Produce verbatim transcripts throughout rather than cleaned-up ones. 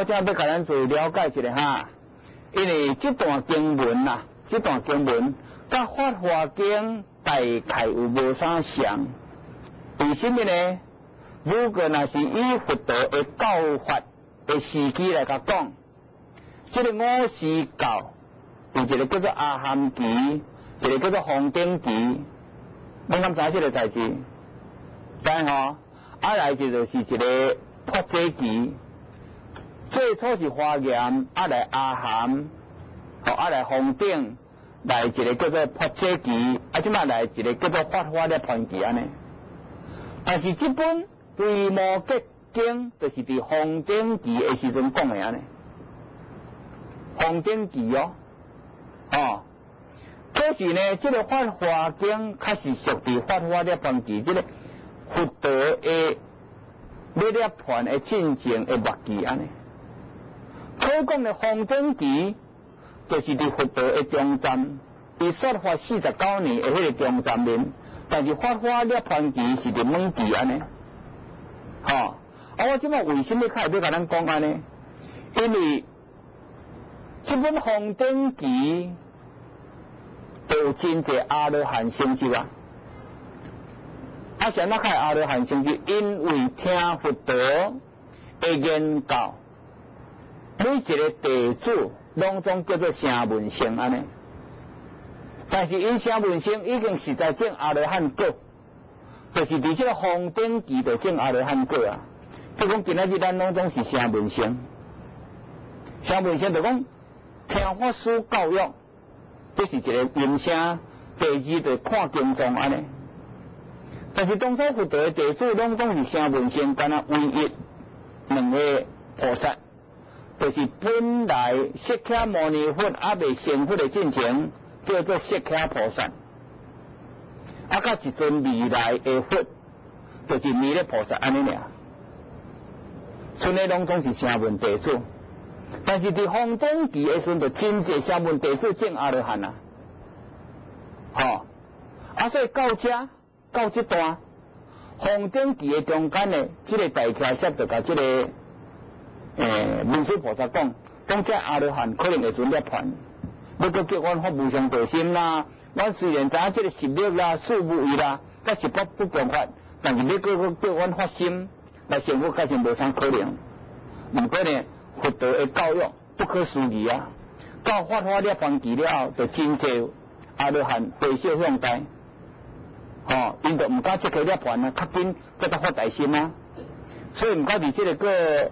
我正要甲咱做了解一下哈，因为这段经文呐，这段经文甲《法华经》大概有无啥像，为什么呢？如果若是以佛陀的教法的时机来甲讲，这个五时教有一个叫做阿含期，一个叫做方顶期，恁敢知这个代志？知吼？啊来就就是一个破解期，最初是华严，啊来阿含，哦啊来方顶，来一个叫做破解期，啊即摆来一个叫做法华涅槃期安尼。但是这本《维摩诘经》就是伫方顶期的时阵讲的安尼，方顶期哦，哦。可是呢，这个《法华经》确实属于法华涅槃期，这个佛陀的要涅槃的进程的末期安尼。可讲的方顶期，就是伫佛陀的中站，伊说法四十九年的迄个中站面，但是法华涅槃期是伫末期安尼。吼、哦，啊，我即摆为什么较会要甲咱讲安尼？因为这本方顶期有真济阿罗汉成就啊！啊，谁那开阿罗汉成就？因为听佛陀的言教，每一个弟子拢总叫做声闻乘安尼。但是因声闻乘已经是在证阿罗汉果，就是伫这个方顶期就证阿罗汉果啊。就讲今仔日咱拢总是声闻乘，声闻乘就讲听法师教育。这是一个音声，第二就看经藏安尼。但是当初佛陀的弟子拢总是声闻乘，干那唯一两个菩萨，就是本来释迦牟尼佛还未成佛的进程，叫做释迦菩萨。啊，甲一尊未来的佛，就是弥勒菩萨安尼尔。剩的拢总是声闻弟子。但是伫方顶期的时阵，就真济声闻弟子证阿罗汉啊，吼、啊，所以到这到这段方顶期的中间呢，这个大开示就甲这个诶文殊菩萨讲，讲这阿罗汉可能会准涅槃，要搁叫阮发无上道心啦。阮虽然知影这个十力啦、四无畏啦，甲十法不共法，但是要搁搁叫阮发心来成佛，确实无啥可能。毋过呢，佛陀的教育不可思议啊！到法华涅槃期了后，就真济阿罗汉回向向大，吼、哦，因就毋敢即个涅槃啊，较紧搁得发大心啊。所以毋过伫即个个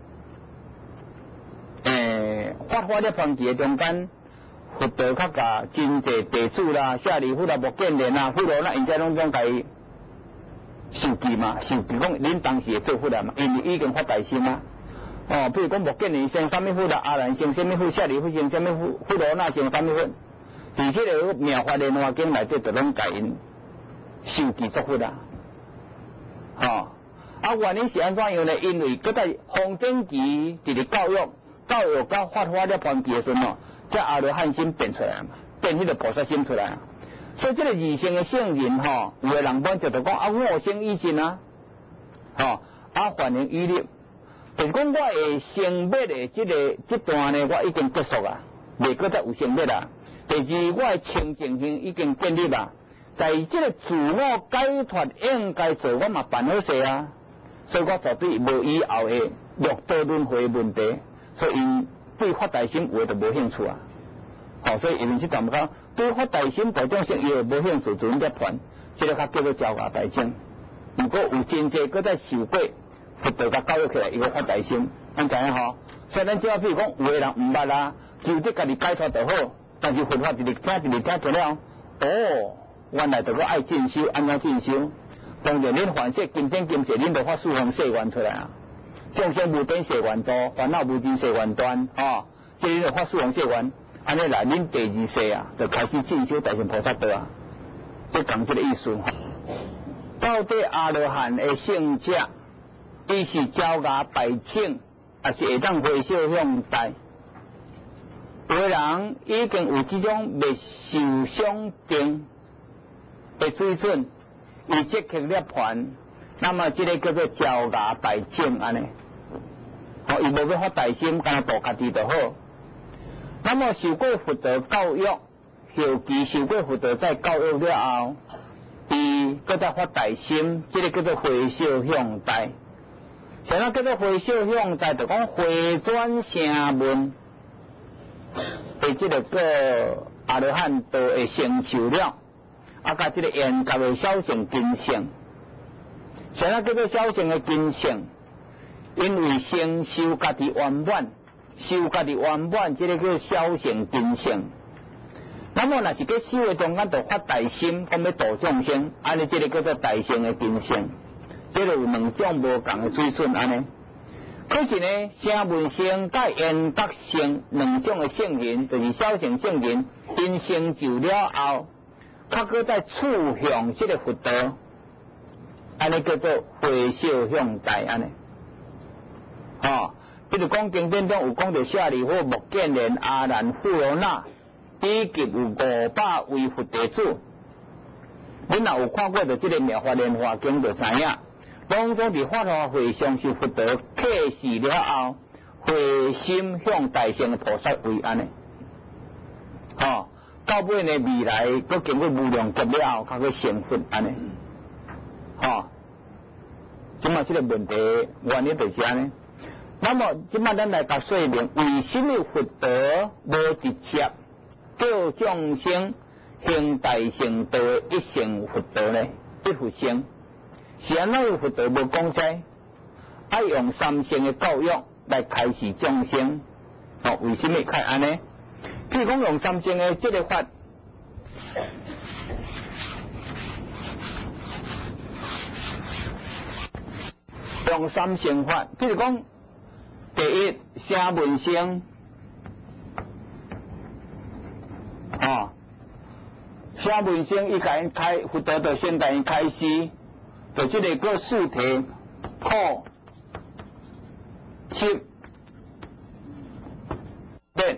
诶法华涅槃期的中间，佛陀较甲真济弟子啦、舍利弗啦、目犍连啦、富罗那，因遮拢总甲伊受记嘛，受记讲恁当时会做佛啊嘛，因为已经发大心啊。哦，比如讲目犍连成什么佛啦，阿难成什么佛，舍利弗成什么佛，富罗那成什么佛，伫即个妙法莲华经内底就拢甲因受记作佛啦。吼、哦，啊原因是安怎样呢？因为搁在方顶期一个教育，教育到法华涅槃期的时阵哦，这阿罗汉心变出来嘛，变迄个菩萨心出来啊。所以这个二乘的圣人吼、哦，有的人本就就讲啊，我生以信啊，吼、哦，啊反应依律。就是讲，我会成灭的这个这段呢，我已经结束啊，未搁再有成灭啦。第二，我的清净性已经建立啦。在这个自我解脱应该做，我嘛办好势啊。所以我绝对无以后的六道轮回问题。所以因对发大心有的就无兴趣啊。好、哦，所以因这段讲对发大心大众性也无兴趣，准涅槃，这个较叫做交牙大众。如果有真济搁再受过。佛陀甲教育起来，伊个发大心，咱知影吼。所以咱只要譬如讲，有个人毋捌啦，就得家己解脱就好。但是佛法直直听，直直听听了，哦，原来着个爱进修，安怎进修？当然，恁凡世今生今世，恁着发四方誓愿出来啊。众生无边誓愿多，烦恼无尽誓愿断，哦，即恁着发四方誓愿，安尼来恁第二世啊，就开始进修大乘菩萨道啊。即讲即个意思。到底阿罗汉的圣者？伊是招牙拜请，也是会当回向向大。有的人已经有这种未受伤定的水准，伊即刻涅槃，那么这个叫做招牙拜请安尼。 吼，伊无要发大心，干那度家己就好。那么受过佛陀教育，后期受过佛陀再教育了后，伊搁再发大心，即、这个叫做回小向大。啥叫做回小向大？就讲回转成文，诶，即个个阿罗汉道会成就了，啊，甲即个严格的小乘根性。啥叫做小乘的根性？因为先修家己圆满，修家己圆满，即个叫小乘根性。那么若是伫修的中间就发大心，讲要度众生，安尼即个叫做大乘的根性。即个有两种无共的水准安尼。可是呢，声闻性甲缘觉性两种的圣人，就是小乘圣人，因成就了后，较搁再触向即个佛道，安尼叫做回小向大安尼。哦，比如讲经典中有讲到舍利弗、目犍连、阿难、富罗那，以及有五百位佛弟子。恁若有看过着即个《妙法莲华经》，就知影。当中伫法华会上是佛陀启示了后，回心向大乘的菩萨位安尼，吼，到尾呢未来佫经过无量劫了后，较佫成佛安尼，吼，即嘛即个问题原因就是安尼。那么即嘛咱来甲说明，为什么佛陀无直接叫众生行大乘道的一乘佛道呢？一佛乘。是安怎佛陀无讲哉？爱用三乘的教育来开示众生，哦，为什么会安尼？譬如讲用三乘的这个法，用三乘法，譬如讲，第一声闻乘，哦，声闻乘伊甲因开佛陀就先甲因开示。就即个个四体、破、七、变、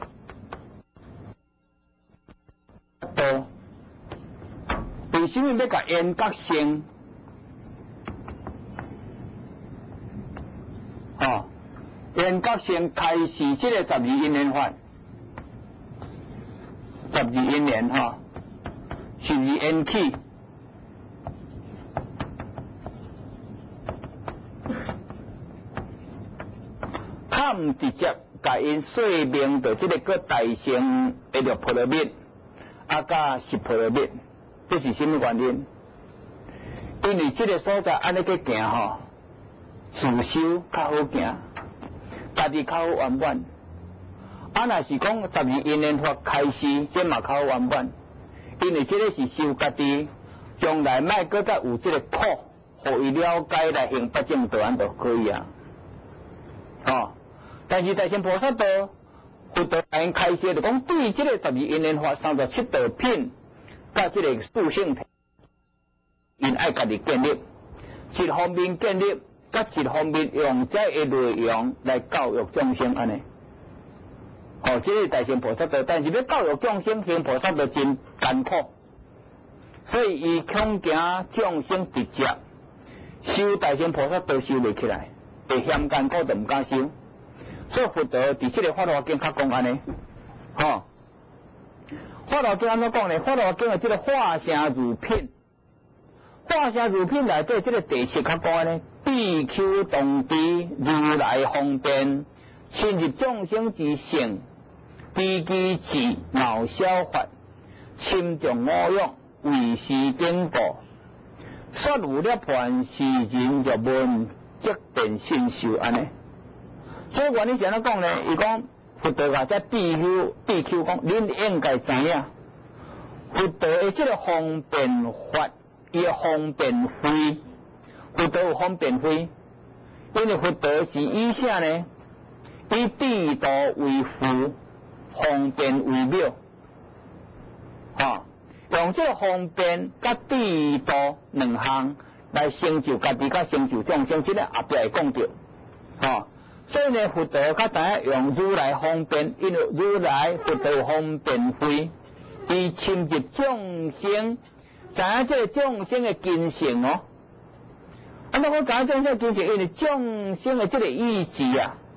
道，为什么要甲缘觉性？哦，缘觉性开始即个十二因缘法，十二因缘哈，十二缘起。他毋直接甲因说明到即个个大乘的六波罗蜜，啊甲十波罗蜜，这是什么原因？因为即个所在安尼去行吼，自修较好行，家己较好圆满。啊，若是讲十二因缘法开始，这嘛较好圆满，因为即个是修家己，将来莫搁再有即个苦，互伊了解来行八正道安就可以啊，哦。但是大乘菩萨道，佛陀甲因开示就讲，对即个十二因缘法、三十七道品，甲即个属性体，因爱家己建立，一方面建立，甲一方面用这个内容来教育众生安尼。哦，这是大乘菩萨道，但是要教育众生行菩萨道真艰苦，所以伊恐惊众生直接修大乘菩萨道修袂起来，会嫌艰苦就毋敢修。所以佛陀伫即个法华经较讲安尼，吼，法华经安怎讲呢？法华经的即个化声如品，化声如品内底即个第七较讲安尼，必求同知如来方便，侵入众生之性，低机智恼消法，侵众我欲，为是经过，说有涅槃是人入门，即便信受安尼。所以原因是安怎讲呢？伊讲佛陀啊，在比丘比丘讲，恁应该知影，佛陀的即个方便法，伊的方便慧，佛陀有方便慧，因为佛陀是以啥呢？以地道为父，方便为妙，哈、哦，用这个方便甲地道两项来成就家己，甲成就众生，即个后壁会讲到，哈、哦。所以呢，佛陀较知影用如来方便，因为如来佛陀方便慧，伊侵入众生，知影这个众生的根性哦。啊，那我知影众生的根性，因为众生的这个意志啊，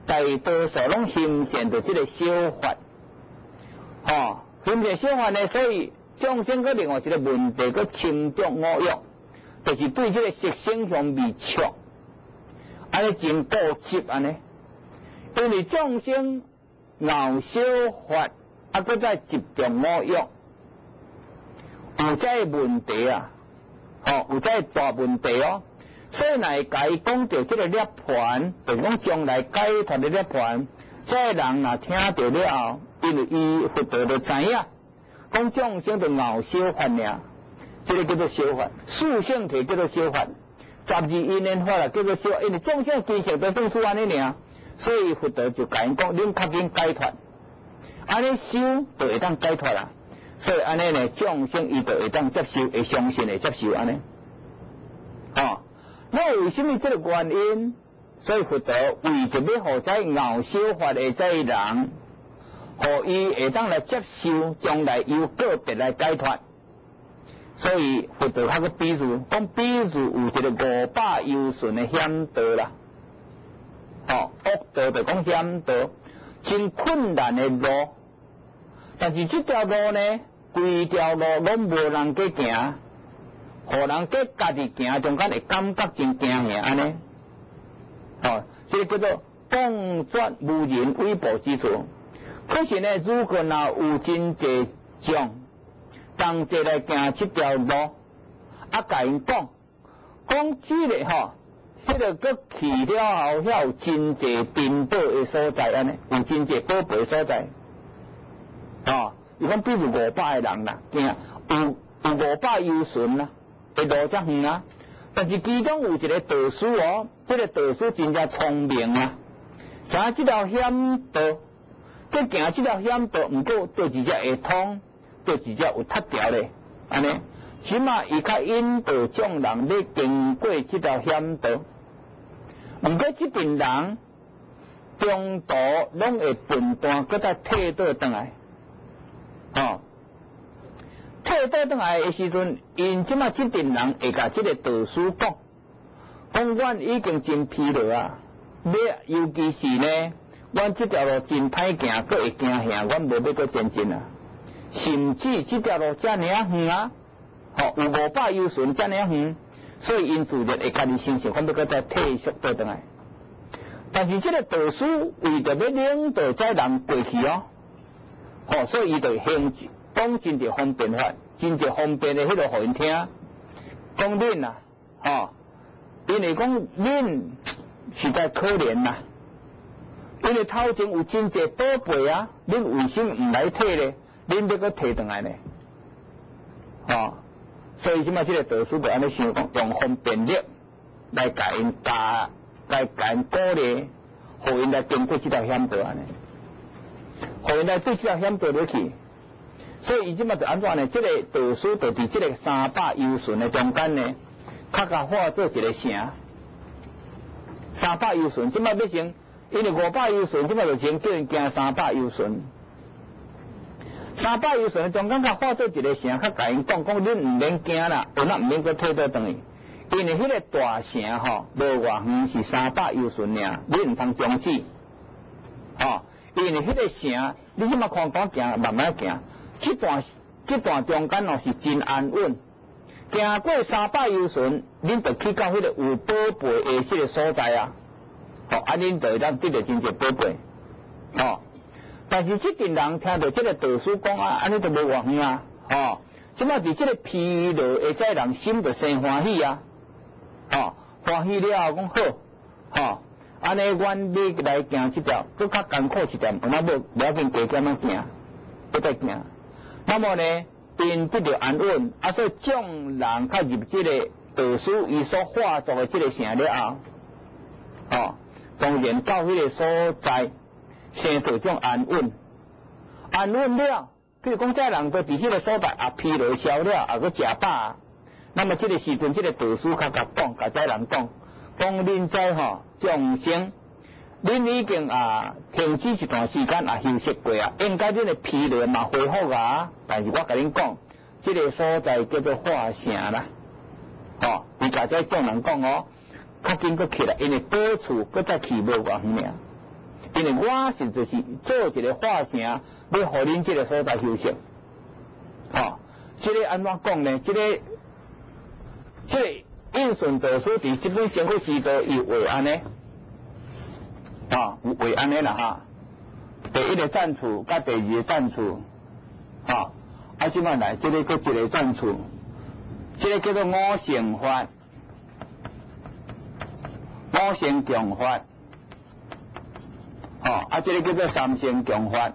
大多数拢形成着即个小法，吼，形成小法呢，所以众生个另外一个问题，个轻重五欲，就是对即个色声香味触，安尼真固执安尼，因为众生熬小法，啊，搁再执着五欲，有这问题啊，吼，有这大问题哦。所以来甲伊讲到即个涅槃，就是讲将来解脱的涅槃，这人若听到了后，因为伊佛陀就知影，讲众生就熬小法尔，这个叫做小法，四圣体叫做小法，十二因缘法啦叫做小法，因为众生根性都当初安尼尔，所以佛陀就甲因讲，恁较紧解脱，安尼修就会当解脱啦。所以安尼呢，众生伊就会当接受，会相信会接受安尼，哦。那为什么这个原因？所以佛陀为着要互在熬小法的这人，互伊会当来接受，将来由个别来解脱。所以佛陀他个比喻，讲比喻有一个五百由顺的险道啦，吼，恶道就讲险道，真困难的路。但是这条路呢，规条路拢无人去行。互人计家己行中间会感觉真惊吓安尼，哦，这个叫做公转无人微薄之处。可是呢，如果若有真济种同齐来行这条路，啊，甲因讲，讲这个吼，迄个佮去了后，遐有真济珍宝的所在安尼，有真济宝贝所在，哦，伊讲比如五百个人啦，惊有有五百由顺啦。会路遮远啊，但是其中有一个道士哦，这个道士真正聪明啊，知影这条险道，佮行这条险道，毋过对一只会通，对一只有脱条咧，安尼，起码伊较引导众人咧经过这条险道，毋过这群人中途拢会分段，佮再退倒转来，哦。退倒转来的时阵，因即马即阵人会甲即个道士讲，讲阮已经真疲劳啊，要尤其是呢，阮即条路真歹行，佫会惊吓，阮无要佫前进啊。甚至即条路遮尔啊远啊，吼有五百由顺遮尔啊远，所以因自然会家己心想，阮要佫再退缩倒转来。但是即个道士为着要领导这人过去哦，吼，所以伊就行讲真侪方便法，真侪方便的迄个互因听，讲恁啊，吼，因为讲恁实在可怜啦，因为头前有真侪宝贝啊，恁为什么毋来摕咧？恁要搁摕转来呢？吼，所以即马即个道士就安尼想讲，用方便力来甲因教，来甲因鼓励，互因来经过即条险道安尼，互因来对即条险道落去。所以伊即马就安怎呢？即、这个道士就伫即个三百由顺的中间呢，较甲化做一个城。三百由顺即马要成，因为五百由顺即马就先叫人行三百由顺。三百由顺的中间较化做一个城，较甲因讲讲，恁毋免惊啦，有那毋免搁退倒转去，因为迄个大城吼无偌远，是三百由顺尔，你毋通中止。吼，因为迄个城，你即马看看行，慢慢行。这段这段中间哦是真安稳，行过三百由顺，恁就去到迄个有宝贝的迄个所在啊，吼，啊恁就会当得到真侪宝贝，吼。但是这群人听到这个道士讲啊，安尼就无偌远啊，吼。即马伫这个疲劳的这人心就生欢喜啊，吼，欢喜了后讲好，吼，安尼阮你来行这条，搁较艰苦一点，有那无不要紧，加减仔行，要再行。那么呢，因得到安稳，啊，所以众人较入这个道士伊所化作的这个城了后，哦，当然到迄个所在，生着种安稳，安稳了，譬如讲这人都伫迄个所在啊，疲劳消了，啊，搁食饱，那么这个时阵，这个道士较甲讲，甲这人讲，讲恁在吼众生。恁已经啊停止一段时间啊休息过啊，应该恁的疲劳嘛恢复啊。但是我甲恁讲，这个所在叫做化城啦，吼，伊甲这众人讲哦，较紧搁起来，因为高处搁再起无偌远尔。 因为我是就是做一个化城，要互恁这个所在休息。哦，这个安怎讲呢？这个这个应顺导师伫这本生活之道有为安尼，啊，有为安尼啦哈。第一个赞处，甲第二个赞处，啊，啊，即摆来，这个搁一个赞处，这个叫做五乘法，五乘强法，哦，啊，这个叫做三乘强法。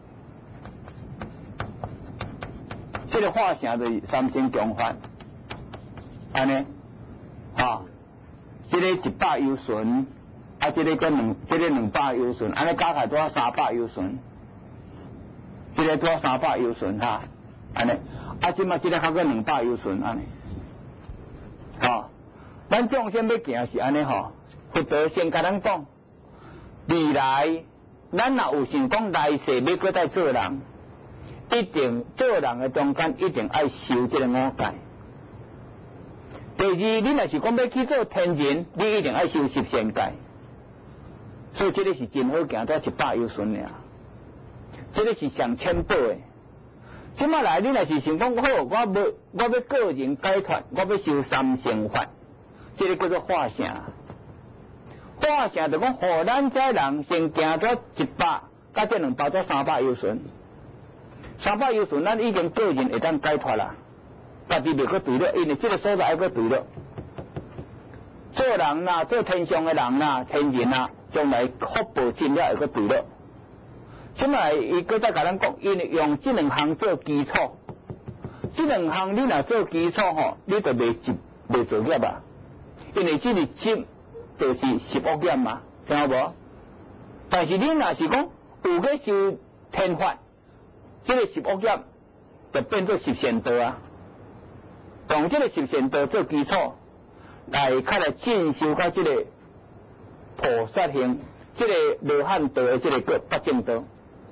这个化城就是三乘强法，安尼，啊，这个一百由顺，啊，这个跟两，这个两百由顺，安尼加起来多少三百由顺，这个多少三百由顺哈，安尼，啊，即马这个较过两百由顺安尼，哈，咱众生要行是安尼吼，佛陀先甲咱讲，未来咱若有想讲来世要搁再做人。一定做人的中间一定爱修这个五戒。第二，你若是讲要去做天人，你一定爱修十善戒。所以这个是真好行到一百由顺尔，这个是上千宝的。即马来，你若是想讲好，我要我要个人解脱，我要修三乘法，这个叫做化城。化城就讲，互咱这人先行到一百，甲这两百到三百由顺。三百由顺，咱已经个人会当解脱啦，家己袂搁对了，因为这个所在还搁对了。做人啦，做天上的人啦，天人啦，将来福报尽了会搁对了。即卖伊搁再甲咱讲，因为用这两项做基础，这两项你若做基础吼，你就袂执袂造业啊，因为这个执就是十恶业嘛，听有无？但是你若是讲有去修天法。这个十恶业就变做十善道啊，用这个十善道做基础，来较来进修到这个菩萨行，这个罗汉道的这个叫八正道，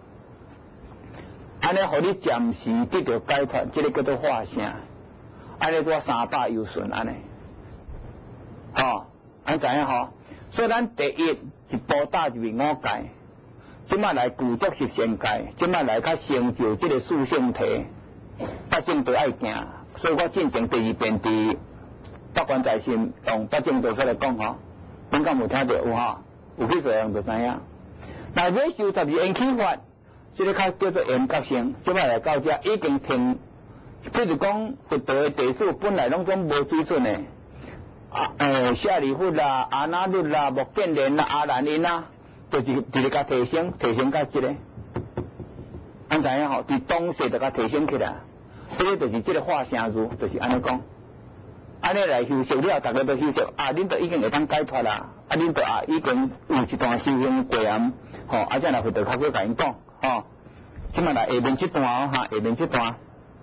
安尼互你暂时得到解脱，这个叫做化城，安尼做三百由顺安尼，吼，安知影吼？所以咱第一一步踏入五戒。即摆来具足十善戒，即摆来较成就这个四圣体，八正道爱行，所以我进前第二遍伫北关在心用八正道出来讲吼，恁敢有听到有吼？有去做人就知影。那要修十二缘起法，这个较叫做严格性，即摆来到这已经停，比如讲佛陀的弟子本来拢总无水准的，啊诶，舍利弗啦、阿那律啦、目犍连啦、阿难因啦。就是直直甲提升，提升到这个，安知影吼？伫当时就甲提升起来，这个就是这个化城如，就是安尼讲，安尼来休息了，大家都休息，啊，恁都已经会当解脱啦，啊，恁都啊已经有一段修行过啊，吼，啊，这样来回头较过甲因讲，吼，即摆来下面这段哦，哈，下面这段。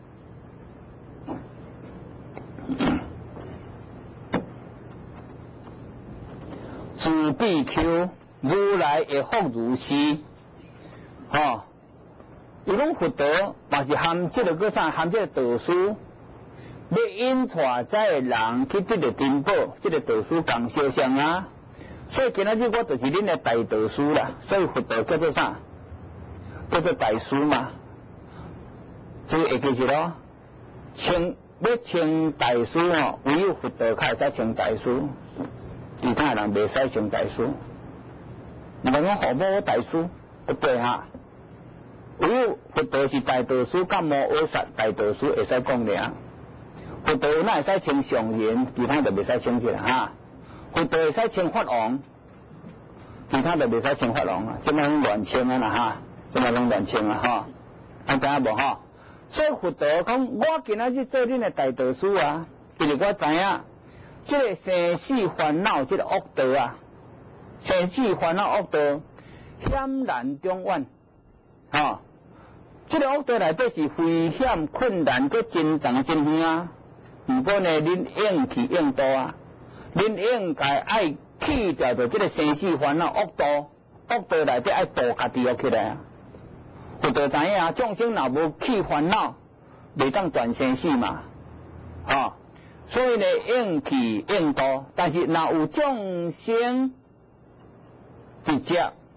自比丘。如来会复如是，吼，伊讲佛陀嘛是含这个个啥，含这个导师，要引带这个人去得到珍宝，这个导师讲相像啊。所以今仔日我就是恁的大导师啦，所以佛陀叫做啥？叫做大师嘛。所以会记住咯，称要称大师吼，唯有佛陀才会使称大师，其他人袂使称大师。人讲何某大师，不对哈。唯有佛陀是大导师，甲摩诃萨大导师会使讲俩。佛陀哪会使称上人，其他就袂使称起来哈。佛陀会使称法王，其他就袂使称法王啊。即摆拢乱称啊啦哈，即摆拢乱称啊哈。安知影无哈？所以佛陀讲，我今仔日做恁的大导师啊，因为我知影，即个生死烦恼，即个恶道啊。生死烦恼恶道险难中远，吼，这个恶道内底是危险困难，佮真长真远啊。不过呢，恁应去应度啊，恁应该爱去掉着这个生死烦恼恶道，恶道内底爱度家己学起来啊。佛陀知影啊，众生若无去烦恼，袂当断生死嘛，吼，所以呢，应去应度，但是若有众生直接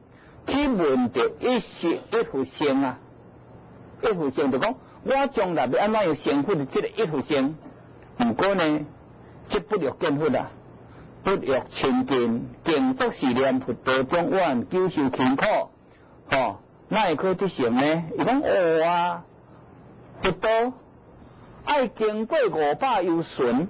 去问着一时一复性啊，一复性就讲我将来要安怎样成佛的这个一复性，不过呢，这不欲见佛啊，不欲亲近，敬作是念佛道中愿，久受勤苦，吼，哪会可得成呢？伊讲哦啊，佛道爱经过五百由旬，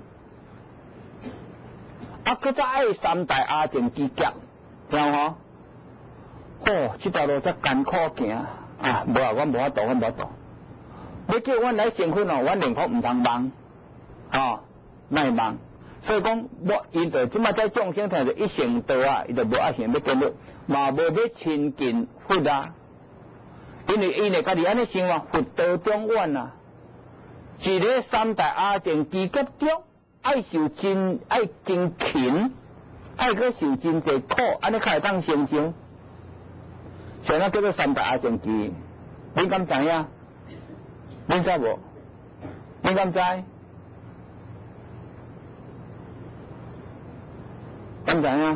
啊，搁再爱三大阿僧祇劫，听有吼？哦，这条路才艰苦行啊！无啊，我无法度，我无法度。要叫阮来成佛哦，阮宁可毋通梦，吼，莫梦。所以讲，我伊就即马在众生听着一成道啊，伊就无爱想要见佛，嘛无要亲近佛啊。因为伊呢家己安尼想啊，佛道中愿啊，一个三大阿僧祇劫中，爱受真爱真勤，爱搁受真济苦，安尼才会当成就。像那叫做三大阿僧祇，你敢知影？你知无？你敢知？敢知影？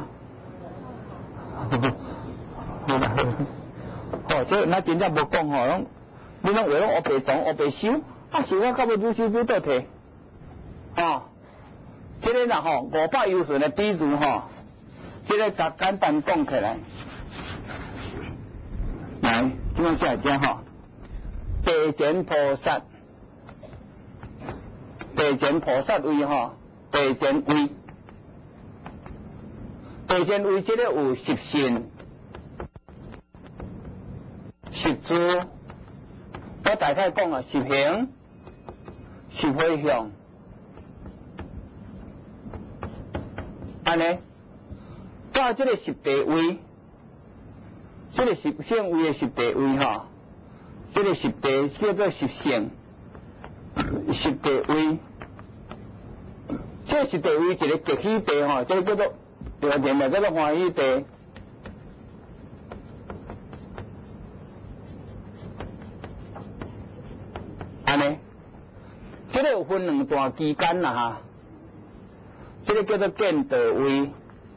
哦，这那真正无讲吼，拢你拢话拢黑白装黑白收，啊，是我到尾愈收愈倒摕，哦，这个啦吼，五百由旬的比如吼，这个简简单讲起来。来，今晚下来讲哈，地前菩萨，地前菩萨位哈，地前位，地前位这个有十善、十住，我大概讲啊，十行、十回向，安尼，到这个十地位。这个十善位的十地位哈，这个十地叫做十善，十地位，这个十地位一个极喜地哈，这个叫做对念名叫做欢喜地。安尼，这个有分两段期间啦哈，这个叫做见道位。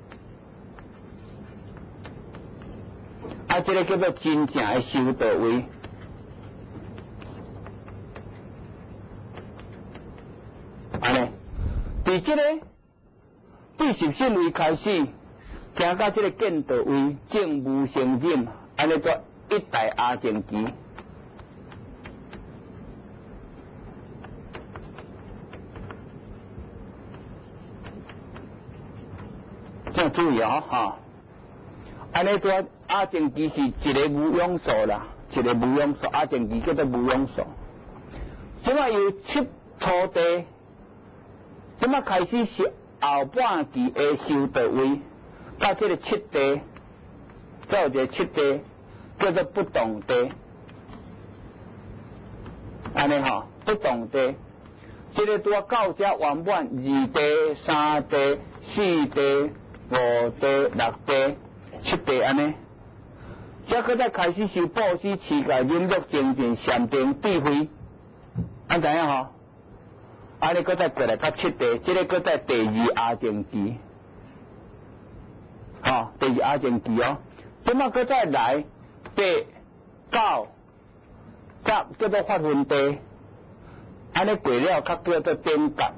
啊，这个叫做真正的修道位。安尼，伫这个第十善位开始，行到这个见道位，正无生忍，安尼叫一大阿僧祇。这样注意哦，哈。安尼个阿僧祇是一个无用数啦，一个无用数，阿僧祇叫做无用数。即摆由七初地，即摆开始是后半期的修道位，到这个七地，再有一个七地叫做不动地。安尼吼，不动地，这个拄啊到遮圆满二地、三地、四地、五地、六地。七地安尼，则搁再开始修布施、持戒、忍辱、精进、禅定、智慧，安知影吼？安尼搁再过来到七地，这个搁再第二阿僧祇，吼，第二阿僧祇哦。即马搁再来八、九、十叫做法分地，安尼过了，较叫做点觉，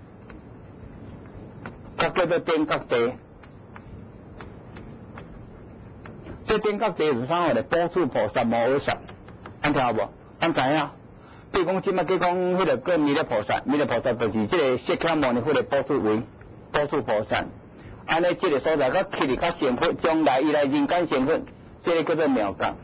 较叫做点觉地。这点觉地是啥货咧？补处菩萨、摩诃萨，安听无？安知影？比如讲，即摆去讲迄个个弥勒菩萨，弥勒菩萨就是即个释迦牟尼佛的补处位，补处菩萨。安尼即个所在，佮去哩较成佛，将来伊来人间成佛，即个叫做妙觉。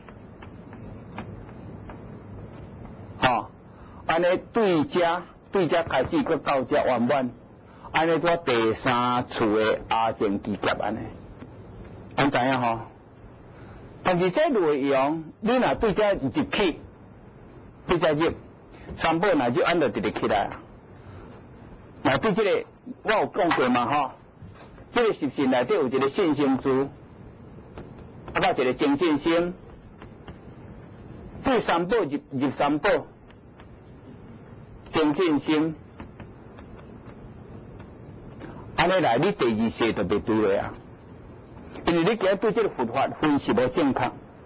吼，安尼对遮对遮开始，佮到遮圆满，安尼做第三处的阿僧祇劫安尼，安知影吼？但是这内容，你若对这入去，对这入，三宝若就按照直直起来啊。若对这个，我有讲过嘛吼，这个十善内底有一个信心珠，啊，到一个精进心。对三宝入入三宝，精进心，安尼来，你第二世就袂对了啊。因为你今对这个佛法分析无正确，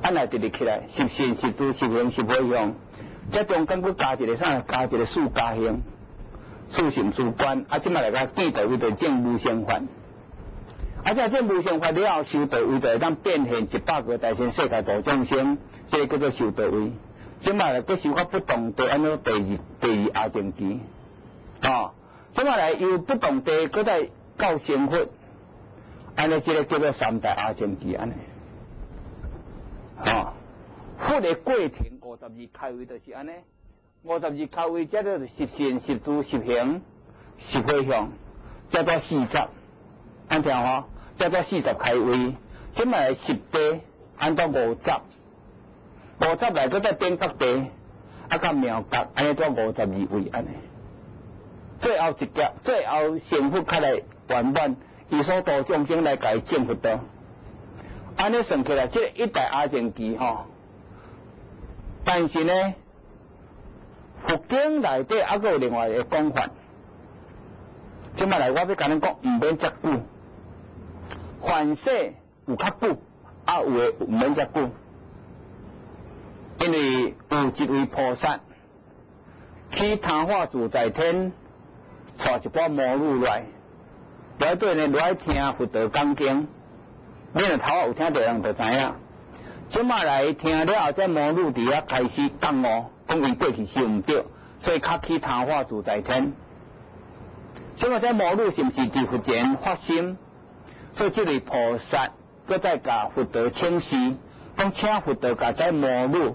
按来直直起来，十善十智十行十回向，这中间佫加一个啥？加一个四加行，四行四观，啊，即摆来甲见道位就正无生法。啊，这正无生法了后，修道位就会当变现一百个大千世界度众生，这个叫做修道位。即摆来佫修法不动地，安尼第二第二阿正期，哦，即摆来由不动地佫再到成佛，安尼即个叫做三大阿正期安尼，哦，佛的过程五十二开位就是安尼，五十二开位，这叫做十善十智十行十回向，叫做四十，安听吼？叫做四十开位，即摆来十地，按到五十。五十来佫再变角地，啊，甲妙角，安尼做五十二位安尼。最后一劫，最后成佛较来圆满，伊所度众生来家证佛道。安尼算起来，即、这个一代阿正期吼，但是呢，佛经内底还佫有另外一个讲法。即摆来，我要甲恁讲，毋免遮久，凡世有较久，啊有诶毋免遮久。因为有一位菩萨去昙花自在天，带一寡魔女来，了对呢来听佛道讲经。恁若头有听到人就知影。即摆来听了后，这魔女伫遐开始讲哦，讲伊过去修毋对，所以较去昙花自在天。即摆这魔女是毋是伫佛前发心？所以这位菩萨搁再甲佛道请示，讲请佛道甲这魔女。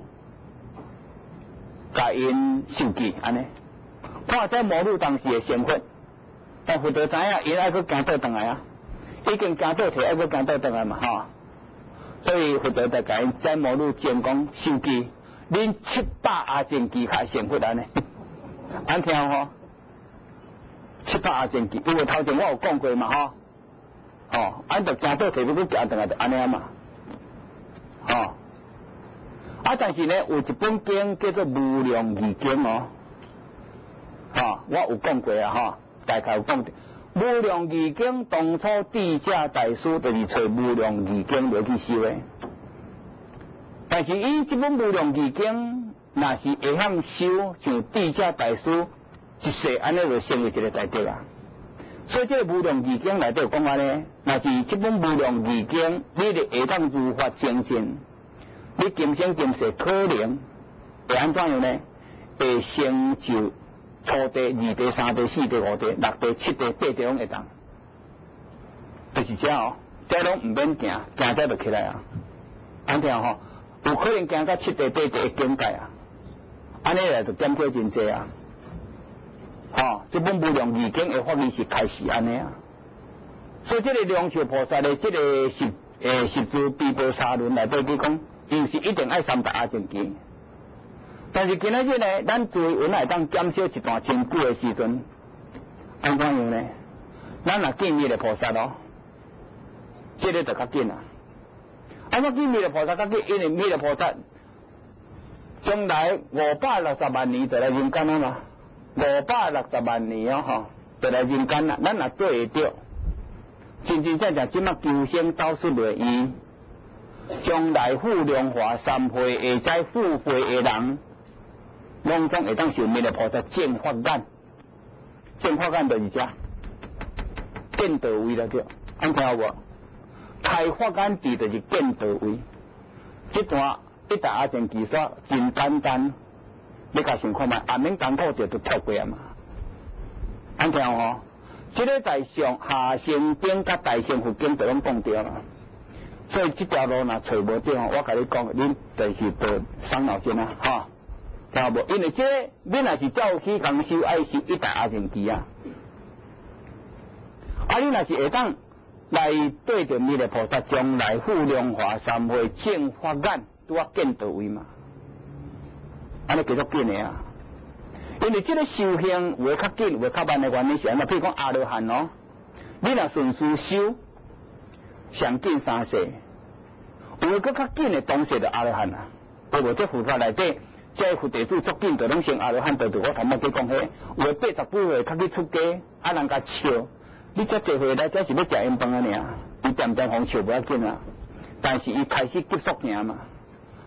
甲因受记安尼，看这魔女当时会成佛，但佛道知影，因爱佫行倒转来啊，已经行倒退，爱佫行倒转来嘛吼，所以佛道就甲因这魔女讲讲受记，恁七百阿正期才成佛安尼，安听吼，七百阿正期，因为头前我有讲过嘛吼，哦，按着行倒退，要佫行转来就安尼啊嘛，吼。啊，但是呢，有一本经叫做《无量义经》哦，哈，我有讲过啊，哈，大概有讲的。无量义经当初智者大师就是找无量义经落去修的，但是伊这本无量义经，若是会晓修，像智者大师一世安尼就成为一个大德啊。所以这个无量义经内底有讲安尼，若是这本无量义经，你就会当如法精进。你今生今世可能会安怎样呢？会成就初地、二地、三地、四地、五地、六地、七地、八地拢会当，就是这哦。这拢毋免行，行这就起来啊。安听吼，有可能行到七地、八地的境界啊。安尼来就减少真济啊。吼，这本无量义经的法义是开始安尼啊。所以这个梁寿菩萨的这个十诶十智毗婆沙论内底去讲。伊是一定爱三大阿正期，但是今仔日呢，咱做文来当减少一段真久的时阵，安怎样呢？咱若见弥勒菩萨咯，这个就较紧啦。安怎见弥勒菩萨较紧？因为弥勒菩萨将来五百六十万年就来人间啊嘛，五百六十万年哦吼，就来人间啦。咱若做会到，真真正正即马求生倒数落伊。将来富量化三岁下载富贵的人，拢总会当受弥勒菩萨正法眼，正法眼就是这，见道位了对，安听有无？开法眼智就是见道位。这段一大阿正技术真简单，你甲想看觅，也免艰苦着就跳过啊嘛。安听有无？这个在上下乘经甲大乘佛经都拢讲到啦。所以这条路若找无到，我甲你讲，恁就是得伤脑筋啊，哈，听有无？因为这个恁若是照起工修，爱修一大阿正期啊。啊，你若是会当来对着弥勒菩萨，将来富量化三会正法眼，拄啊见到位嘛，安尼叫做紧的啊。因为这个修行有诶较紧，有诶较慢的原因是安怎？譬如讲阿罗汉哦，你若顺序修。上紧三世，有诶搁较紧诶当世就阿罗汉啊，对无？这佛法内底，这佛地主足紧就拢成阿罗汉，就就我头先去讲迄，有诶八十几岁较去出家，啊人甲笑，你遮济岁来，这是要食烟饭啊尔，伊点点红笑不要紧啊，但是伊开始急速行嘛，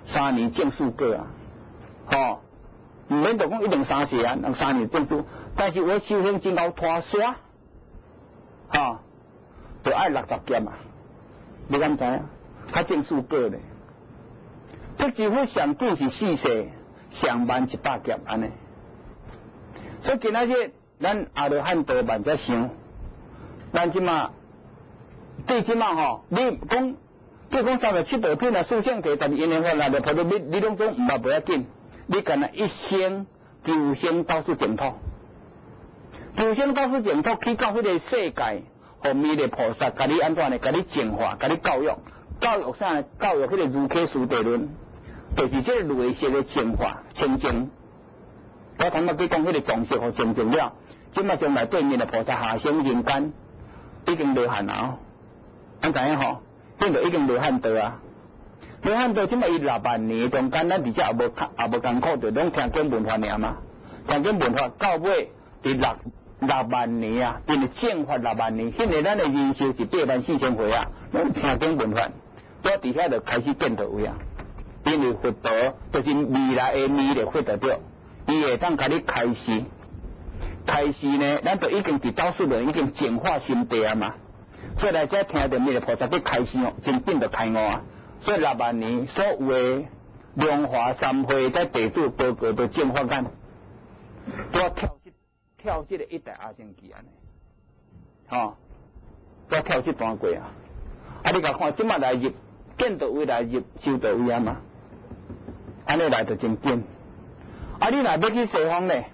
三年证书过啊，吼，唔免就讲一定三世啊，两三年证书，但是我修行真够拖刷，吼，就爱六十劫啊，你敢知影？较证书过咧，不几乎上紧是四世，上万一百劫安尼。所以今仔日咱阿罗汉道慢才想，咱即马对即马吼，你讲，比如讲三十七道品啊、四圣谛、十二因缘法、六六波罗蜜，你拢总毋捌袂要紧，你干那一生求生到处净土，求生到处净土去到迄个世界，互弥勒菩萨甲你安怎呢？甲你净化，甲你教育，教育啥呢？教育迄个如开苏地论，就是这个类型的净化、清净。我头仔去讲迄个藏式互清净了，即马将来对面的菩萨下生人间，已经落汉啊！咱知影吼，迄个已经落汉道啊。落汉道即马伊六万年中间，咱而且也无也无艰苦，就拢听经文法尔嘛。听经文法到尾伫六六万年啊，因为正法六万年，迄个咱的人寿是八万四千岁啊，拢听经文法，到伫遐就开始见到位啊。因为佛陀就是未来的弥勒佛陀着。伊会当甲你开示，开示呢，咱就已经伫导师论已经净化心地啊嘛，所以来遮听到弥勒菩萨去开示哦，真正就开悟啊。所以六万年所有的龙华三会在地主报告都净化眼，都要跳即跳即个一代阿僧祇安尼，吼，都要跳即段过啊。啊，你甲看即马来入见到位来入修道位啊嘛，安尼来就真紧。啊！你若要去西方呢，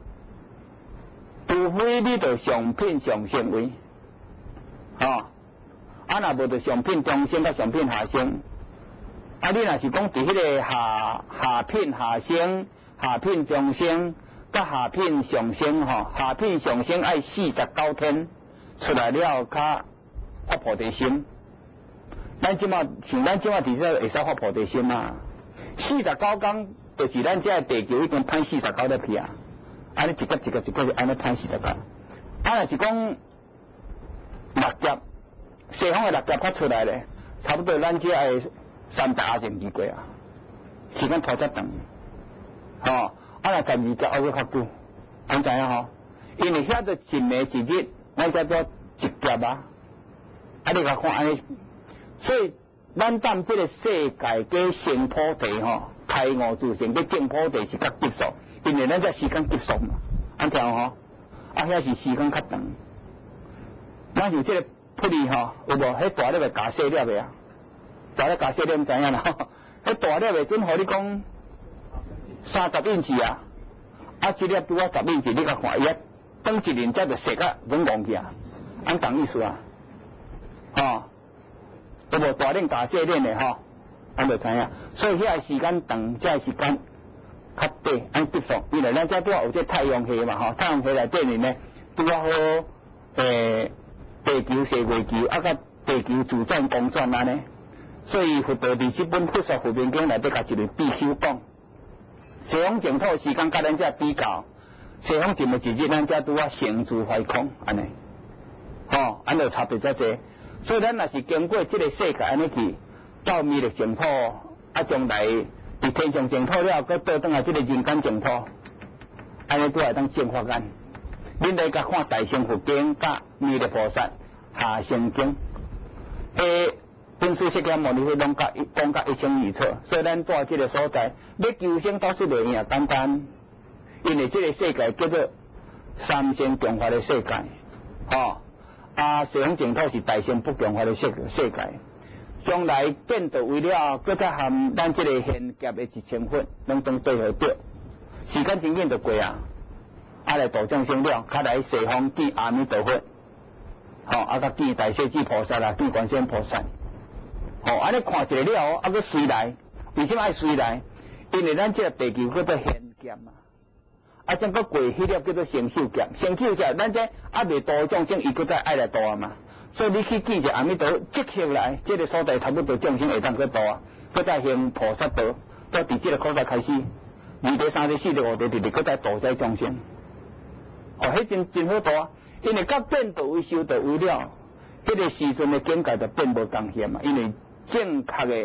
除非你着上品上圣位，吼、哦，啊，若无着上品中生甲上品下生，啊，你若是讲伫迄个下下品下生、下品中生甲下品上生吼，下品上生爱四十九天出来了，较发菩提心。咱即马像咱即马伫这会使发菩提心啊，四十九天。就是咱这地球已经攀四十九粒去啊，安尼一个一个一个安尼攀四十九。啊，若是讲六劫，西方的六劫发出来咧，差不多咱这的三大阿僧祇过啊，时间拖遮长。吼、哦，啊，若十二劫还佫较久，安知影吼？因为遐着一暝一日，咱才做一劫啊。啊，你甲看安尼，所以咱踮这个世界嘅成菩提吼。开悟自性，佮证菩提是较急速，因为咱这时间急速嘛，安听吼，啊，遐是时间较长。咱像这个普利吼，有无？迄大粒的加细粒的啊，大粒加细粒唔知影啦，迄大粒的准互你讲三十英尺啊，啊，这粒拄啊十英尺，你甲看伊啊，等一年才就细甲拢戆去啊，安同意思啊，吼，有无大粒加细粒的吼？咱就知影，所以遐时间长，遮时间较短，按急速。因为咱遮拄啊有这太阳系嘛吼，太阳系内底面呢，拄啊好诶，地球、射月球，啊，甲地球自转公转安尼。所以佛陀伫这本《佛说佛名经》内底甲一个比丘讲，西方净土时间甲咱遮比较，西方一暝一日，咱遮拄啊成住坏空安尼，吼，安就差别遮济。所以咱若是经过这个世界安尼去。到弥勒净土，啊，将来伫天上净土了，搁倒转来即个人间净土，安尼都会当净化眼。恁来甲看《大乘佛经》甲弥勒菩萨下生经，诶，本师释迦牟尼佛拢甲讲甲一清二楚，所以咱住即个所在，要求生倒是袂样简单，因为即个世界叫做三乘共法的世界，吼、哦，啊，西方净土是大乘不共法的世世界。将来见到为了，搁再含咱即个现劫的一千分，拢当对合着，时间真紧就过啊！啊来度众生了，较来西方见阿弥陀佛，吼、哦，啊甲见大势至菩萨啦，见观世音菩萨，吼、哦，安尼看一个了，啊搁随来，为什么爱随来？因为咱即个地球叫做现劫嘛，啊将搁过迄粒叫做成寿劫，成寿劫咱这还未度众生，伊搁再爱来度啊嘛。所以你去见一阿弥陀即刻来，这个所在差不多众生会当去度啊，搁再行菩萨道，到伫这个口才开始，二地、三地、四地、五地，直直搁再度这众生。哦，迄真真好度啊！因为到见道位、修道位了，迄、那个时阵的境界就变无共嫌嘛。因为正确的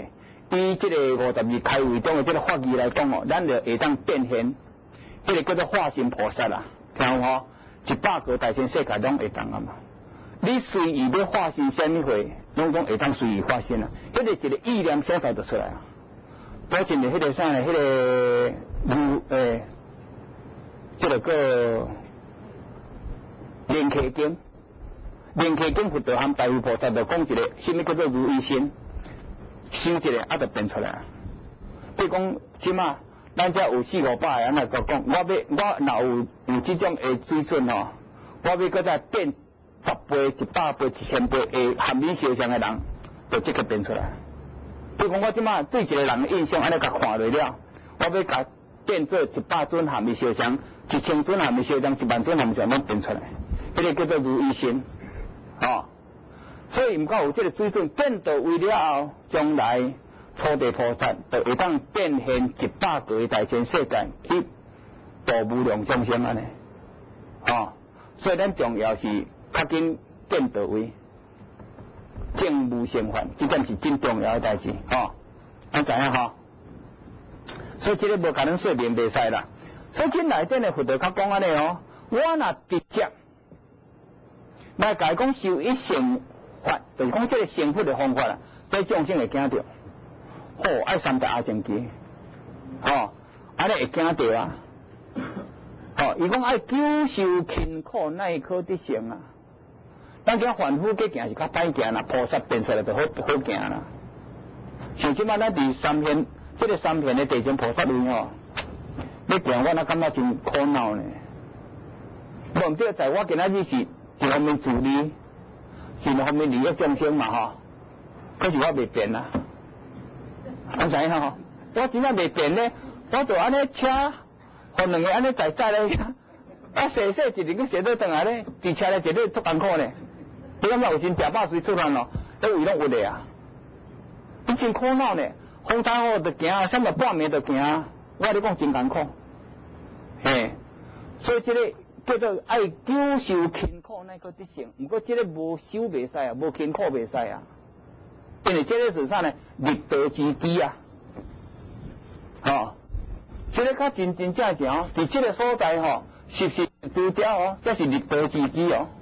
以这个五十二开位中的这个法义来讲哦，咱就会当变现，迄、那个叫做化身菩萨啦，听有吼？一百个大千世界拢会当啊嘛。你随意要化身什么货，拢讲会当随意化身啊。迄、那个一个意念想法就出来啊。保证的迄个啥呢？迄、那个如诶，这个个莲溪经，莲溪经佛陀含大护菩萨就讲一个，什么叫做如意心？修一个啊，就变出来。比如讲，即马咱遮有四五百个人来讲，我要我若有有即种诶水准吼，我要搁再变十倍、一百倍、一千倍诶含义相像诶人，就即刻变出来。比如讲，我即马对一个人诶印象安尼甲看落了，我要甲变做一百尊含义相像，一千尊含义相像，一万尊含义相像，拢变出来。迄、那个叫做如意心，吼、哦。所以毋过有即个水准，变到为了后，将来初地菩萨就会当变现一百个大千世界去度无量众生安尼，吼、哦。所以咱重要是较紧见到位。正无生法，这点是真重要的代志，吼、哦，咱知影吼。所以这个无甲咱说明袂使啦。所以这内底的佛陀较讲安尼哦，我若直接来甲伊讲修一成法，就是讲这个成佛的方法啦，对众生会惊到，好爱三大阿僧祇，吼，安尼会惊到啊，吼，伊讲爱久受勤苦，乃可得成啊。咱讲凡夫计行是较歹行啦，菩萨变出来就好好行啦。像即摆咱伫三片，即、这个三片的地藏菩萨位吼，要行我那感觉真苦恼呢。无毋对，在我今仔日是一方面自利，是一方面利益众生嘛吼。可是我袂变啦，安怎样吼？我真正袂变咧，我就安尼车，互两个安尼载载咧，啊洗洗一日去洗倒转来咧，伫车内坐咧足艰苦咧。你感觉有真食饱水出汗咯？迄位拢有咧啊！你真苦恼呢，风大雨就行，啥物半暝就行，我跟你讲真艰苦。嘿，所以这个叫做爱久受勤苦，乃可得成。不过这个无修袂使啊，无勤苦袂使啊，因为这个是啥呢？立德之基啊，吼，这个较真真正正哦，伫这个所在吼，是不是拄则哦？这是立德之基哦。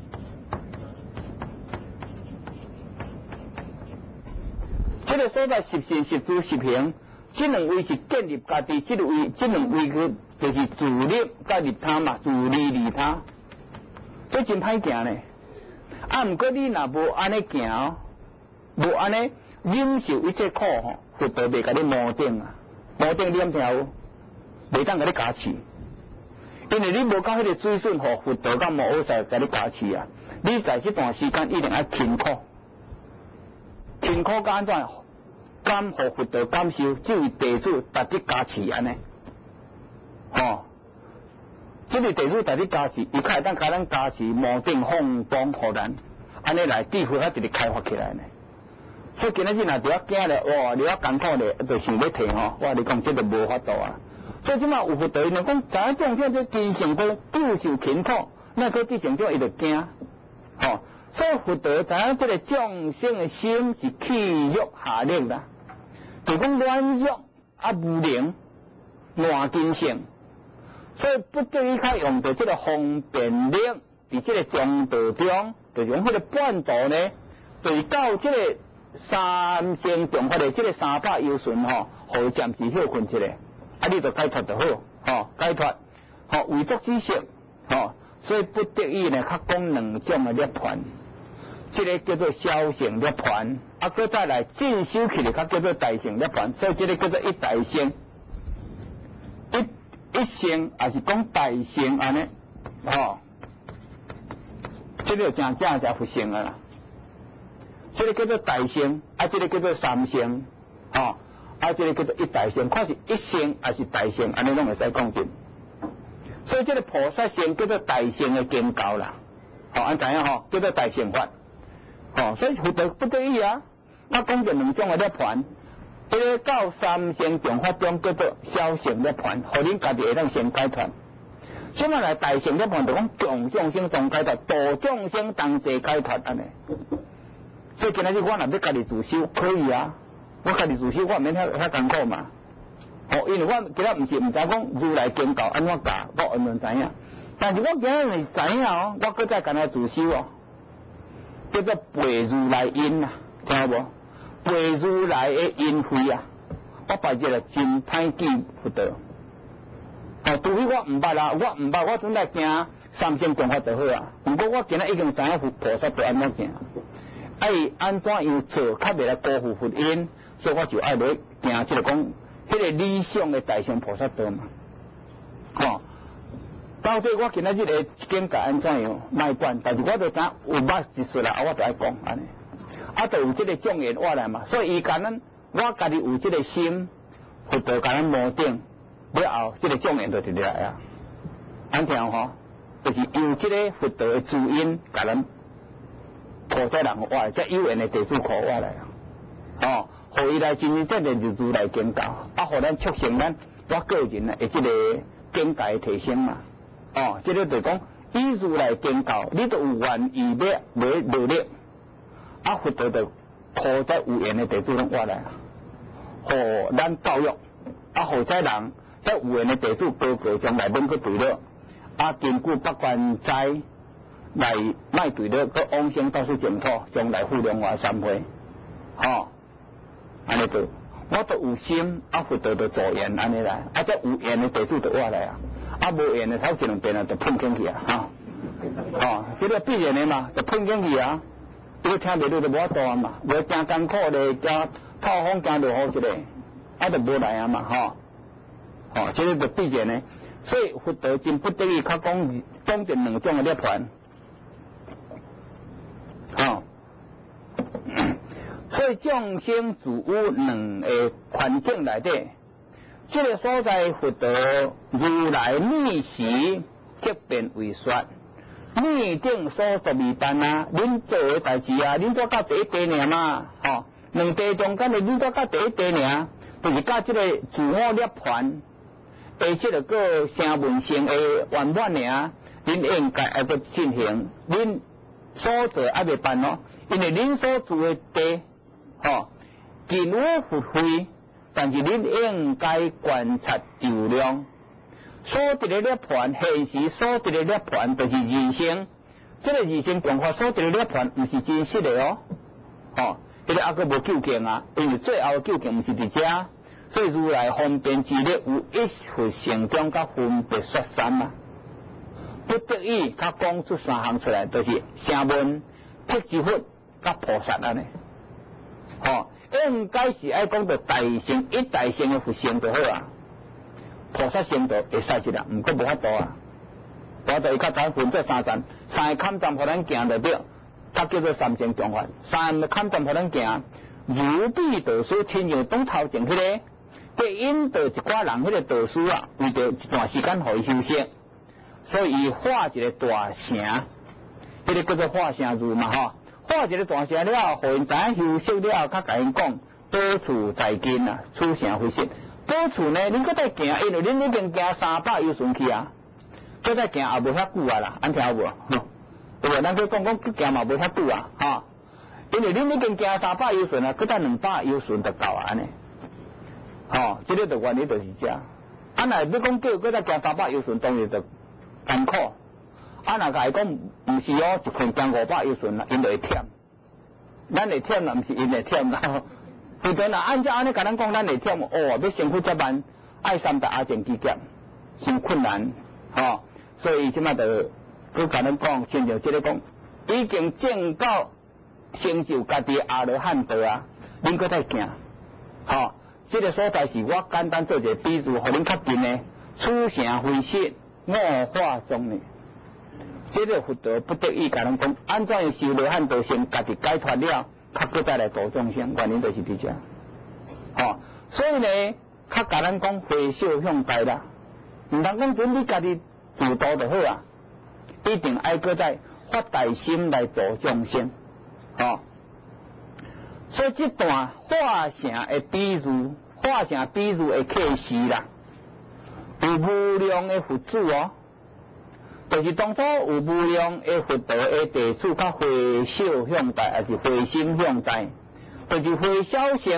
这个所在十善、十住、十行，这两位是建立家己，这个位、这两位个就是自利甲利他嘛，自利利他，这真歹行呢。啊，毋过你若无安尼行，无安尼忍受一切苦吼，佛陀袂甲你摸顶啊，摸顶你敢听有？袂当甲你加持，因为你无到迄个水准，吼佛陀甲摩诃萨甲你加持啊。你在这段时间一定要勤苦，勤苦甲安怎？感互佛陀感受，这位地主值得加持安尼，吼，这位地主值得加持，伊较会当甲咱加持摩顶放光互咱，安尼来智慧才直直开发起来呢。所以今仔日若着惊咧，哇，你要艰苦咧，就想要退吼，我你讲这个无法度啊。所以即马有佛陀，伊讲，知影众生这真成功，久受勤苦，那个得成就伊就惊，吼。所以佛陀知影这个众生的心是气欲下劣啦。就讲软弱啊无灵烂根性，所以不得已较用到这个方便力，伫这个中道中，就用迄个半道呢，就是到这个三性中法的这个三百由顺吼，互伊暂时休困一下，啊你就解脱就好，吼解脱，吼为足之识，吼，所以不得已呢，较讲两种的涅槃。这个叫做小乘涅槃，啊，搁再来进修起来，较叫做大乘涅槃，所以这个叫做一大乘，一一乘也是讲大乘安尼，吼，这个真正正不成啊啦，这个叫做大乘，啊，这个叫做三乘，吼，啊，这个叫做一大乘，看是一乘还是大乘，安尼拢会使讲进，所以这个菩萨乘叫做大乘的经教啦，吼，安知影吼，叫做大乘法。哦，所以佛陀不得已啊，我讲着两种的涅槃，这个到三乘众法中叫做小乘涅槃，互恁家己会当先解脱。什么来大乘涅槃？就讲众众生同解脱，度众生同齐解脱安尼。所以今仔日我若要家己自修，可以啊， 我家己自首，我免遐遐艰苦嘛。哦，因为我今仔毋是毋知讲如来经教安怎教，我完全知影。但是我今仔是知影哦，我搁再干来自首哦，叫做背如来因啊，听有无？背如来的因会啊，我拜这个真歹记佛道。哦，除非我毋捌啦，我毋捌，我准来行三乘共法就好啊。毋过我今仔已经知影佛菩萨道安怎行，爱安怎样做，较袂来辜负佛因，所以我就爱来行即个讲。迄个理想的大乘菩萨道嘛，吼、哦，到底我今仔日的境界安怎样，卖管，但是我就知有捌一说啦，我就爱讲安尼，啊，就有即个障眼我来嘛，所以伊甲咱，我家己有即个心，佛道甲咱摸定，了后即个障眼就直来啊，安听吼，就是用即个佛道的主因，甲咱菩萨人我来，即有缘的地主靠我来啊，哦。互伊来真正的就如来经教，啊，互咱促成咱我个人的即个境界提升嘛。哦，即、这个就讲以如来经教，你都有愿意要来努力，啊，佛道就靠在有缘的地主拢我来，互咱教育，啊，互在人在有缘的地主高高将来免去对了，啊，根据八关斋来卖对了，佮往生到处净土，将来富量化三倍，吼、哦。安尼做，我都有心，啊佛道就助缘安尼来，啊则有缘的地主就我来啊，啊无缘的头一两遍啊就碰进去啊，哈，哦，这个必然的嘛，就碰进去啊，你听袂到就无法度啊嘛，无惊艰苦咧，惊透风惊落雨一个，啊就无来啊嘛，吼，哦，这个就必然的，所以佛道真不得已，较讲讲定两种的涅槃，吼。所以众生自有两个环境内底，这个所在佛道如来密时即便为说，密定所作未办啊，恁做的代志啊，恁做到第一地尔嘛，吼、哦，两地中间的恁做到第一地尔，就是甲这个自我涅槃，而这个个声闻性的圆满尔，恁应该爱要进行，恁所做还未办哦，因为恁所做的地。吼，尽有佛慧，但是恁应该观察度量。所得的涅槃，现时所得的涅槃，就是人生。这个人生讲法所得的涅槃，唔是真实的哦。吼，迄个还佫无究竟啊，因为最后究竟唔是伫遮，所以如来方便之力有一佛性中甲分别说三啊。不得已，甲讲出三项出来，就是声闻、辟支佛、甲菩萨安尼。哦，应该是爱讲到大乘一大乘的佛性就好啊，菩萨性道会使一啦，毋过无法度啊，无法度伊较早分做三站，三个坎站互咱行就对，它叫做三乘共法，三个坎站互咱行，如彼道师亲像当头前迄、那个，即引导一寡人迄个道师啊，为着一段时间互伊休息，所以伊画一个大城，迄、那个叫做画城字嘛吼。画一个大城了，互因知影休息了，较甲因讲，到处在近啊，出城回息。到处呢，恁搁再行，因为恁已经行三百有顺去啊，搁再行也无遐久啊啦，安听有无？吼，对无？咱去讲讲，去行嘛无遐久啊，吼。因为恁已经行三百有顺啊，搁再两百有顺就到啊，安尼。吼，这个就原理就是这。啊，若要讲叫搁再行三百有顺，当然就艰苦。啊，若甲伊讲毋是哦，一群行五百有顺啦，因就会忝。咱会忝啦，毋是因会忝啦。有阵若按照安尼甲咱讲，咱会忝哦，要成佛则慢，爱三大阿僧祇劫，伤困难，吼、哦。所以即摆就佮甲咱讲，亲像即个讲，已经证到成就家己阿罗汉道啊，恁搁再行，吼、哦。即、这个所在是我简单做一个比喻，互恁较近呢，出城回息，恶化中呢。这个佛道不得已甲咱讲，安怎样修罗汉道先家己解脱了，较搁再来度众生，原因就是伫遮。吼、哦，所以呢，较甲咱讲回首向大啦，毋通讲准你家己自度就好啊，一定爱搁再发大心来度众生。吼、哦，所以这段化成的比喻，化成比喻的启示啦，有无量的佛子哦。就是当初有无量的佛道的地处，较回首向大，还是回心向大，就是回小乘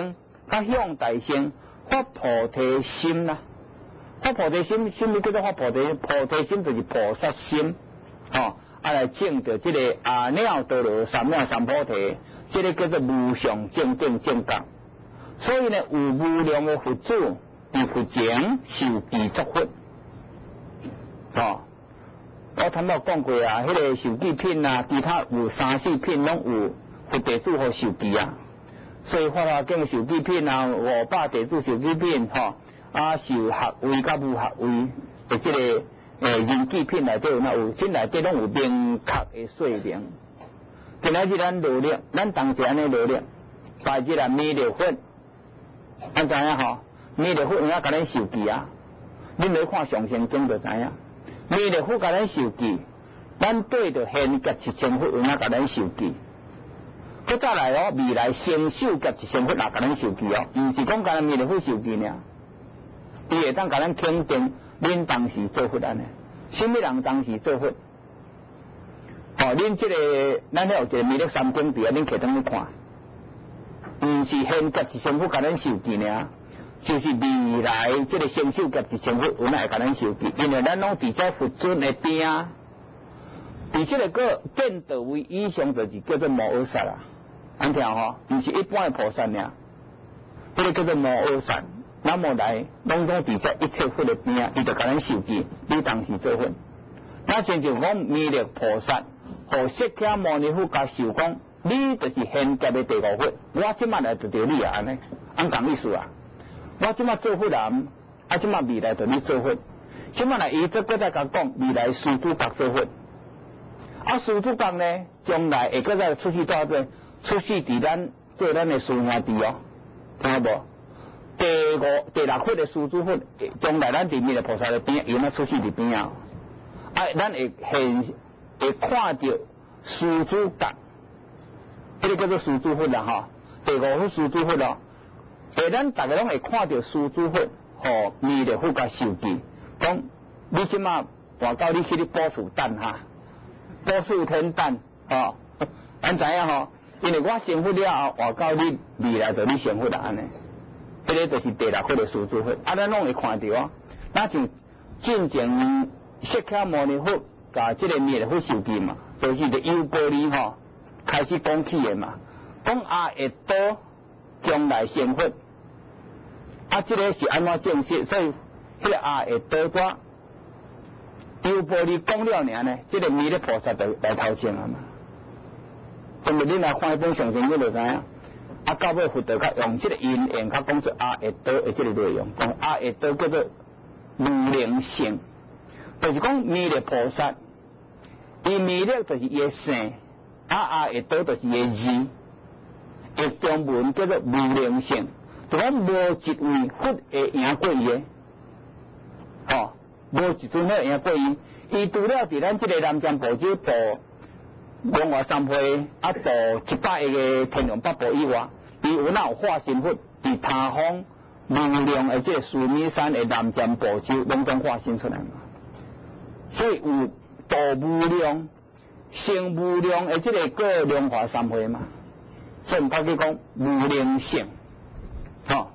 甲向大乘发菩提心啦。发菩提心，什么叫做发菩提？菩提心就是菩萨心，吼、哦，啊来证到这个阿耨多罗三藐三菩提，这个叫做无上正等正觉。所以呢，有无量的佛祖伫佛前受记作佛，吼、哦。我头先讲过啊，迄、那个受记品啊，其他有三四品拢有佛地主互受记啊。所以法华经受记品啊，五百地主受记品吼、哦，啊受学位甲无学位的即、这个诶人记品内底有哪有，即内底拢有明确的说明。今仔日咱努力，咱同齐安尼努力，拜即个弥勒佛，咱知影吼，弥勒佛有影甲咱受记啊，恁来看上乘经就知影。弥勒佛甲咱受记，咱对着现劫一千佛有影甲咱受记。佮再来哦，未来成就劫一千佛也甲咱受记哦，毋是讲甲咱弥勒佛受记尔，伊会当甲咱肯定恁当时做佛安尼，什么人当时做佛？吼、哦，恁即、这个咱遐有一个弥勒三经伫啊，恁摕当去看，毋是现劫一千佛甲咱受记尔。就是未来这个成就劫一千佛，有哪会甲咱受记？因为咱拢伫这佛尊的边啊，伫这个个见道位以上，就是叫做摩诃萨啦。安听吼，毋是一般的菩萨尔，这个叫做摩诃萨。那么来，拢总伫这一切佛的边啊，伊就甲咱受记，你当时做佛。那亲像讲弥勒菩萨，和释迦牟尼佛甲受讲，你就是现劫的第五佛，我即摆来就着你啊，安尼，安讲意思啊。我即马做佛人，啊即马未来就你做佛。即马来伊则搁再甲讲，未来师祖觉做佛。啊师祖觉呢，将来会搁再出世到做，出世伫咱做咱的师兄弟哦，听到无？第五、第六佛的师祖佛，将来咱伫弥勒菩萨的边，伊那出世伫边啊。啊，咱会现会看到师祖觉，迄个叫做师祖佛啦吼，第五佛师祖佛咯。诶，咱大家拢会看到师祖佛，吼弥勒佛甲受记，讲你即马换到你去咧宝树等哈，宝树天等，吼，咱知影吼，因为我成佛了后，换到你未来就你成佛啦安尼，迄个就是第六佛的师祖佛，啊，咱拢会看到啊，那就进前释迦牟尼佛甲即个弥勒佛受记嘛，就是个优波离吼开始讲起的嘛，讲阿会多将来成佛。啊，这个是安怎证实？所以，迄个阿会多多优波离讲了尔呢，这个弥勒菩萨就来头前啊嘛。因为恁来看一本上经，你就知影。啊，到尾佛陀较用这个因缘，较讲出阿会多的这个内容，讲阿会多叫做无灵性，就是讲弥勒菩萨，伊弥勒就是伊的姓，啊阿会多就是伊的字，伊中文叫做无灵性。就讲无一位佛会赢过伊的，吼、哦，无一尊佛会赢过伊。伊除了伫咱即个南瞻部洲度龙华三会啊，度一百个天龙八部以外，伊有哪有化身佛伫他方无量的即个须弥山的南瞻部洲，拢总化身出来嘛。所以有度无量、成无量的即个个龙华三会嘛。所以毋较去讲无量性。吼，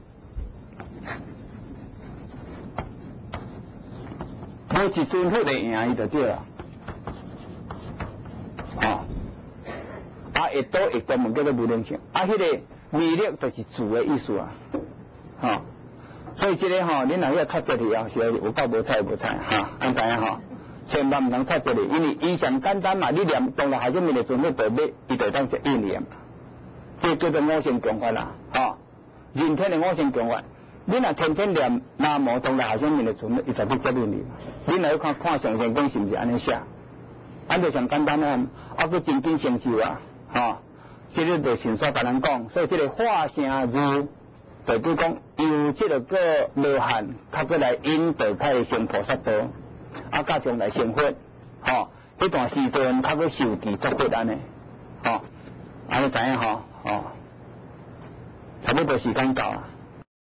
无一尊佛会赢伊就对啦。吼，啊，会多会专门叫做无灵性，啊，迄、那个弥勒就是主的意思啊。吼，所以这个吼，恁若要读这里啊，是有够无彩无彩哈，安知影吼？千万毋通读这里，因为伊上简单嘛，你念当然还是弥勒尊佛代表，伊就当是应念，这叫做五乘共法啦，吼。人天的五乘共法，你若天天念南无当来下上面的存，伊才去接应你。你若要看看上乘经是毋是安尼写？安就上简单啊，啊佫真紧成就啊，吼！这个就先煞甲人讲，所以这个化成字，就叫讲由这个个罗汉，较佫来引导开始成菩萨道，啊加将来成佛，吼！迄段时阵较佫受记作佛安尼，吼！安尼知影吼，吼！差不多时间到啊。